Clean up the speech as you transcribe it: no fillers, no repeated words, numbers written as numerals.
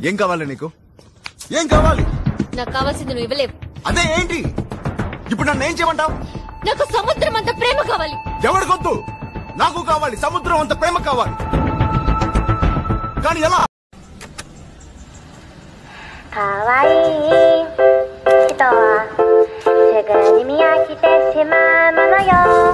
ఏం కావాలి నీకు? ఏం కావాలి? నాకు కావాల్సింది నువ్వు ఇవ్వలేవు. అదే ఏంటి? ఇప్పుడు నన్ను ఏం చేయమంటావు? నాకు సముద్రం అంత ప్రేమ కావాలి. ఎవరికొద్దు, నాకు కావాలి. సముద్రం అంత ప్రేమ కావాలి. కానీ ఎలా? 人はすぐに見飽きてしまうものよ